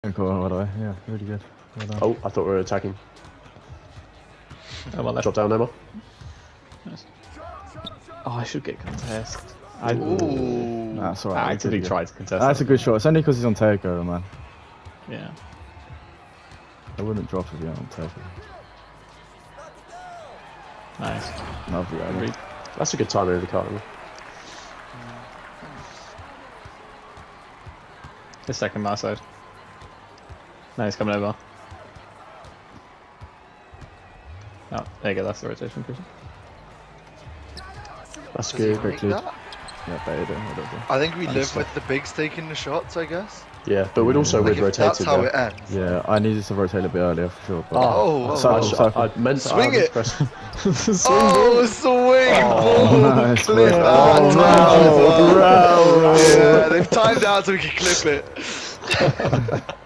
Cool, by the way. Yeah, really good. Well done. Oh, I thought we were attacking. Oh, well left. Drop down, Emma. Nice. Oh, I should get contest. Ooh. Nah, it's I alright. actively tried to contest. That's a good shot. It's only because he's on takeover, man. Yeah. I wouldn't drop if you're on takeover. Nice. Lovely, Read. That's a good time over the car. The second my side. No, he's coming over. Oh, there you go, that's the rotation, Christian. That's Does he good. make Quickly. that? Yeah, better whatever. I think we live Understand. with the bigs taking the shots, I guess. Yeah, but we'd also Like we'd if that's rotated. how Yeah. it ends. Yeah, I needed to rotate a bit earlier for sure. But Oh, cycle. I meant Swing it. press. Oh, swing! Oh, nice, Clip bro. that Oh, time as well. bro. Yeah, they've timed out so we can clip it.